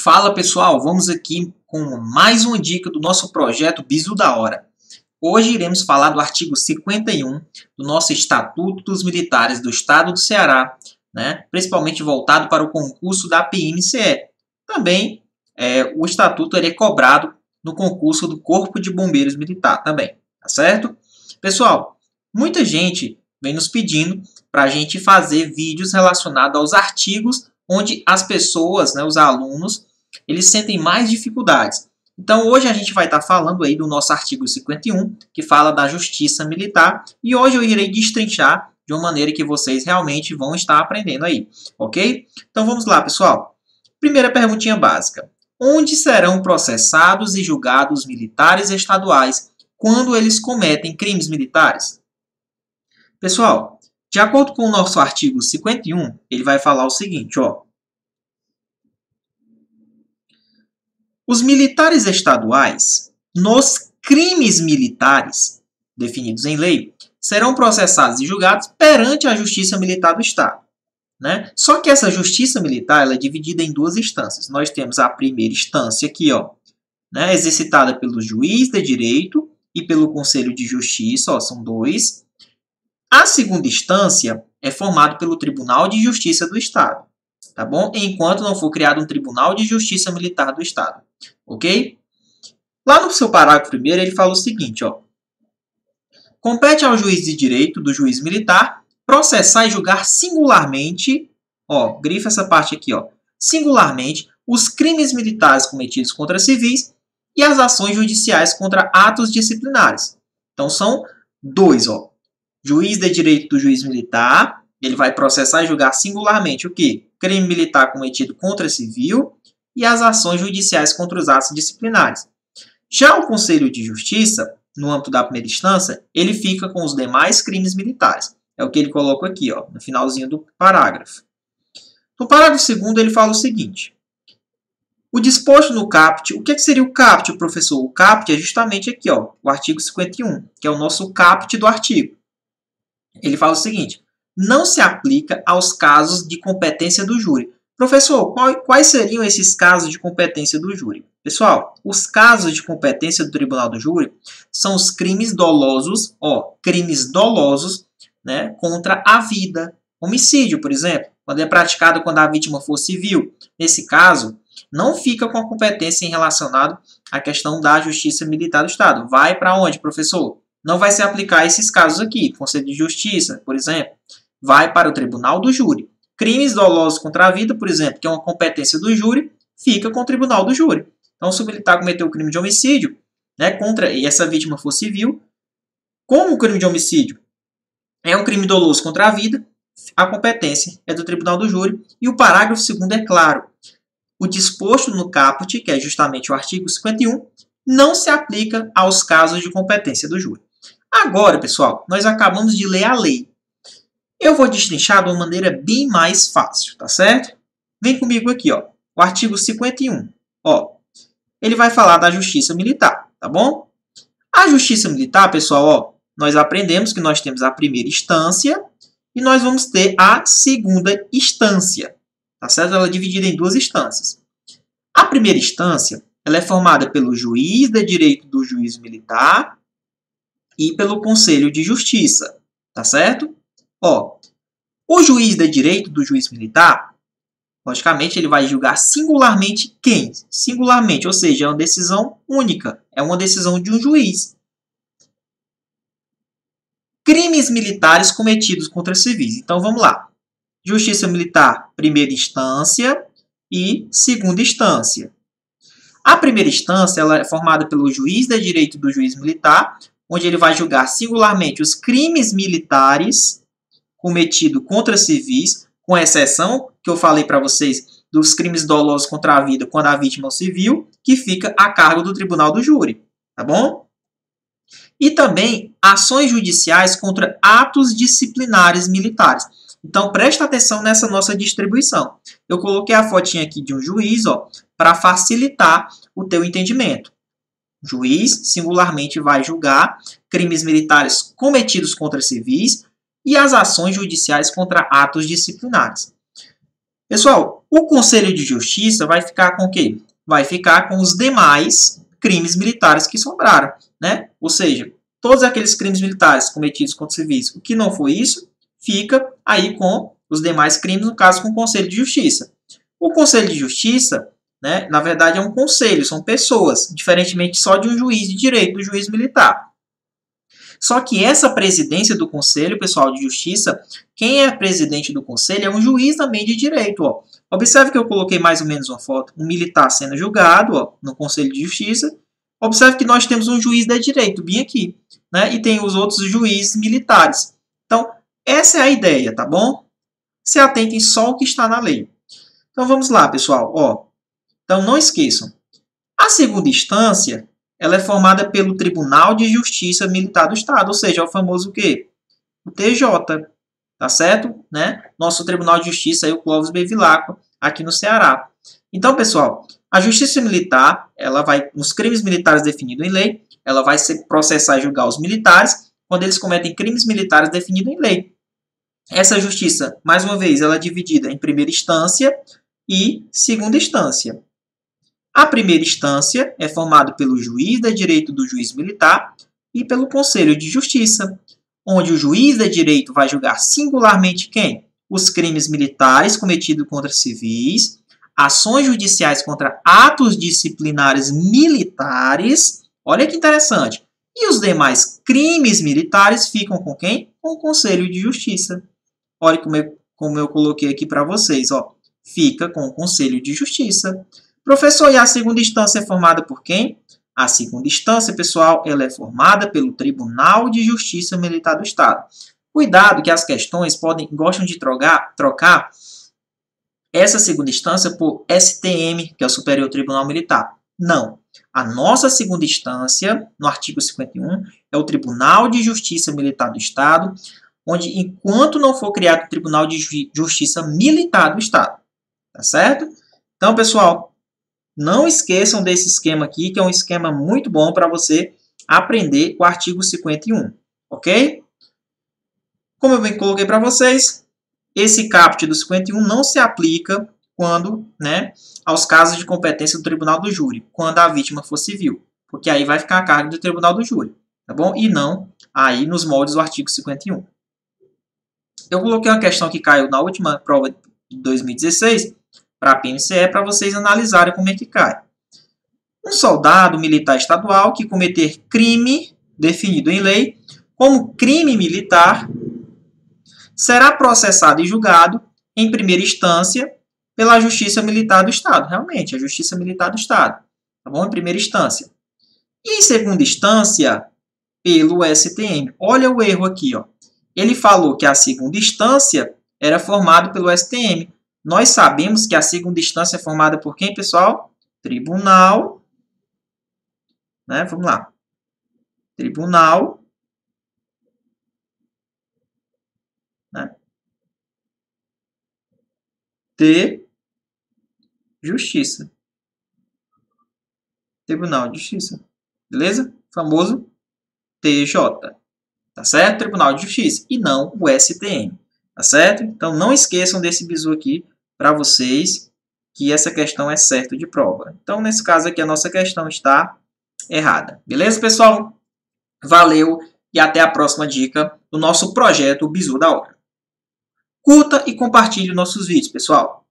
Fala pessoal, vamos aqui com mais uma dica do nosso projeto Bizu da Hora. Hoje iremos falar do artigo 51 do nosso Estatuto dos Militares do Estado do Ceará, principalmente voltado para o concurso da PMCE. Também o Estatuto é cobrado no concurso do Corpo de Bombeiros Militar também, tá certo? Pessoal, muita gente vem nos pedindo para a gente fazer vídeos relacionados aos artigos onde as pessoas, os alunos, eles sentem mais dificuldades. Então, hoje a gente vai estar falando aí do nosso artigo 51, que fala da Justiça Militar, e hoje eu irei destrinchar de uma maneira que vocês realmente vão estar aprendendo aí, ok? Então, vamos lá, pessoal. Primeira perguntinha básica. Onde serão processados e julgados militares estaduais quando eles cometem crimes militares? Pessoal, de acordo com o nosso artigo 51, ele vai falar o seguinte, ó. Os militares estaduais, nos crimes militares definidos em lei, serão processados e julgados perante a Justiça Militar do Estado. Só que essa Justiça Militar ela é dividida em duas instâncias. Nós temos a primeira instância aqui, ó, exercitada pelo juiz de direito e pelo Conselho de Justiça, ó, são dois. A segunda instância é formada pelo Tribunal de Justiça do Estado, tá bom? Enquanto não for criado um Tribunal de Justiça Militar do Estado, ok? Lá no seu parágrafo primeiro ele fala o seguinte, ó. Compete ao juiz de direito do juiz militar processar e julgar singularmente, ó, grifa essa parte aqui, ó, singularmente os crimes militares cometidos contra civis e as ações judiciais contra atos disciplinares. Então são dois, ó. Juiz de direito do juiz militar, ele vai processar e julgar singularmente o quê? Crime militar cometido contra civil e as ações judiciais contra os atos disciplinares. Já o Conselho de Justiça, no âmbito da primeira instância, ele fica com os demais crimes militares. É o que ele coloca aqui, ó, no finalzinho do parágrafo. No parágrafo segundo, ele fala o seguinte. O disposto no caput, o que seria o caput, professor? O caput é justamente aqui, ó, o artigo 51, que é o nosso caput do artigo. Ele fala o seguinte, não se aplica aos casos de competência do júri. Professor, quais seriam esses casos de competência do júri? Pessoal, os casos de competência do tribunal do júri são os crimes dolosos, ó, crimes dolosos, contra a vida. Homicídio, por exemplo, quando é praticado quando a vítima for civil. Nesse caso, não fica com a competência em relacionado à questão da Justiça Militar do Estado. Vai para onde, professor? Não vai se aplicar a esses casos aqui. Conselho de Justiça, por exemplo, vai para o Tribunal do Júri. Crimes dolosos contra a vida, por exemplo, que é uma competência do júri, fica com o Tribunal do Júri. Então, se o militar cometeu o crime de homicídio, e essa vítima for civil, como o crime de homicídio é um crime doloso contra a vida, a competência é do Tribunal do Júri. E o parágrafo 2º é claro. O disposto no caput, que é justamente o artigo 51, não se aplica aos casos de competência do júri. Agora, pessoal, nós acabamos de ler a lei. Eu vou destrinchar de uma maneira bem mais fácil, tá certo? Vem comigo aqui, ó, o artigo 51. Ó, ele vai falar da Justiça Militar, tá bom? A Justiça Militar, pessoal, ó, nós aprendemos que nós temos a primeira instância e nós vamos ter a segunda instância, tá certo? Ela é dividida em duas instâncias. A primeira instância, ela é formada pelo juiz de direito do juiz militar e pelo Conselho de Justiça, tá certo? Ó, o juiz de direito do juiz militar, logicamente, ele vai julgar singularmente quem? Singularmente, ou seja, é uma decisão única, é uma decisão de um juiz. Crimes militares cometidos contra civis. Então, vamos lá. Justiça Militar, primeira instância e segunda instância. A primeira instância ela é formada pelo juiz de direito do juiz militar, onde ele vai julgar singularmente os crimes militares cometidos contra civis, com exceção, que eu falei para vocês, dos crimes dolosos contra a vida quando a vítima é civil, que fica a cargo do Tribunal do Júri, tá bom? E também ações judiciais contra atos disciplinares militares. Então, presta atenção nessa nossa distribuição. Eu coloquei a fotinha aqui de um juiz, ó, para facilitar o teu entendimento. O juiz, singularmente, vai julgar crimes militares cometidos contra civis e as ações judiciais contra atos disciplinares. Pessoal, o Conselho de Justiça vai ficar com o quê? Vai ficar com os demais crimes militares que sobraram, né? Ou seja, todos aqueles crimes militares cometidos contra civis, o que não foi isso, fica aí com os demais crimes, no caso com o Conselho de Justiça. O Conselho de Justiça, né, na verdade é um conselho, são pessoas, diferentemente só de um juiz de direito, do juiz militar. Só que essa presidência do Conselho, pessoal, de Justiça, quem é presidente do Conselho é um juiz também de direito. Ó. Observe que eu coloquei mais ou menos uma foto, um militar sendo julgado ó, no Conselho de Justiça. Observe que nós temos um juiz de direito, bem aqui, né? E tem os outros juízes militares. Então, essa é a ideia, tá bom? Se atentem só ao que está na lei. Então, vamos lá, pessoal. Ó. Então, não esqueçam. A segunda instância, ela é formada pelo Tribunal de Justiça Militar do Estado, ou seja, é o famoso o quê? O TJ, tá certo? Né? Nosso Tribunal de Justiça, aí, o Clóvis Bevilacqua, aqui no Ceará. Então, pessoal, a Justiça Militar, ela vai, nos crimes militares definidos em lei, ela vai processar e julgar os militares quando eles cometem crimes militares definidos em lei. Essa justiça, mais uma vez, ela é dividida em primeira instância e segunda instância. A primeira instância é formada pelo juiz de direito do juiz militar e pelo Conselho de Justiça, onde o juiz de direito vai julgar singularmente quem? Os crimes militares cometidos contra civis, ações judiciais contra atos disciplinares militares, olha que interessante, e os demais crimes militares ficam com quem? Com o Conselho de Justiça. Olha como eu coloquei aqui para vocês, ó. Fica com o Conselho de Justiça. Professor, e a segunda instância é formada por quem? A segunda instância, pessoal, ela é formada pelo Tribunal de Justiça Militar do Estado. Cuidado que as questões gostam de trocar essa segunda instância por STM, que é o Superior Tribunal Militar. Não. A nossa segunda instância, no artigo 51, é o Tribunal de Justiça Militar do Estado, onde, enquanto não for criado o Tribunal de Justiça Militar do Estado. Tá certo? Então, pessoal, não esqueçam desse esquema aqui, que é um esquema muito bom para você aprender o artigo 51, ok? Como eu bem coloquei para vocês, esse caput do 51 não se aplica quando, né, aos casos de competência do Tribunal do Júri, quando a vítima for civil, porque aí vai ficar a cargo do Tribunal do Júri, tá bom? E não aí nos moldes do artigo 51. Eu coloquei uma questão que caiu na última prova de 2016, para a PMCE, para vocês analisarem como é que cai. Um soldado militar estadual que cometer crime definido em lei como crime militar será processado e julgado em primeira instância pela Justiça Militar do Estado. Realmente, a Justiça Militar do Estado. Tá bom? Em primeira instância. E em segunda instância, pelo STM. Olha o erro aqui, ó. Ele falou que a segunda instância era formada pelo STM. Nós sabemos que a segunda instância é formada por quem, pessoal? Tribunal. Né? Vamos lá. Tribunal. Né? De Justiça. Tribunal de Justiça. Beleza? Famoso TJ. Tá certo? Tribunal de Justiça. E não o STM. Tá certo? Então, não esqueçam desse bizu aqui para vocês, que essa questão é certa de prova. Então, nesse caso aqui, a nossa questão está errada. Beleza, pessoal? Valeu e até a próxima dica do nosso projeto Bizu da Hora. Curta e compartilhe nossos vídeos, pessoal.